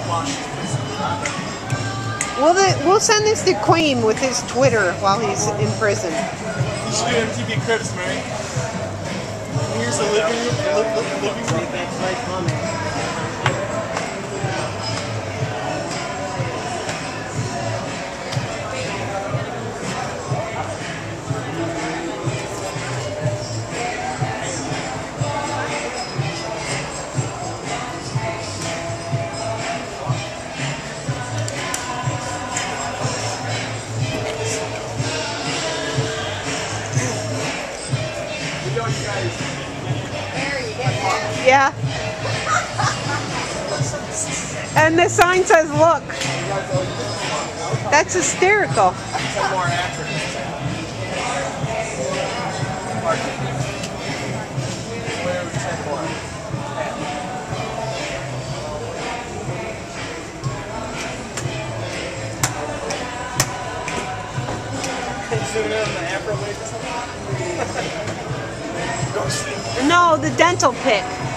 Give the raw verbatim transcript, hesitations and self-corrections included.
We'll, the, we'll send this to Queen with his Twitter while he's in prison. You should do M T V Cribs, Mary. Here's the living room. The li li living room. Yeah. And the sign says, look. That's hysterical. Some more after. No, the dental pick.